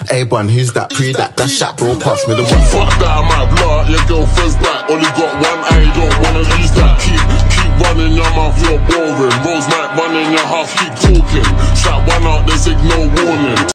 A1, who's that? Pre that, that's shot, bro, pass me the one. Fuck that, I might blow out your girlfriend's back. Only got one eye, you don't wanna lose that. Keep running your mouth, you're boring. Rose might run in your house, keep talking. Shot one out, there's no warning.